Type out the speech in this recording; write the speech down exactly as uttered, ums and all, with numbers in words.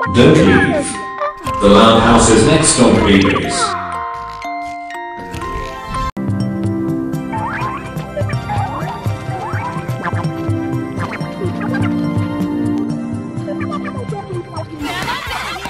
Don't leave. The loud house is next on CBeebies. Yeah, that's it.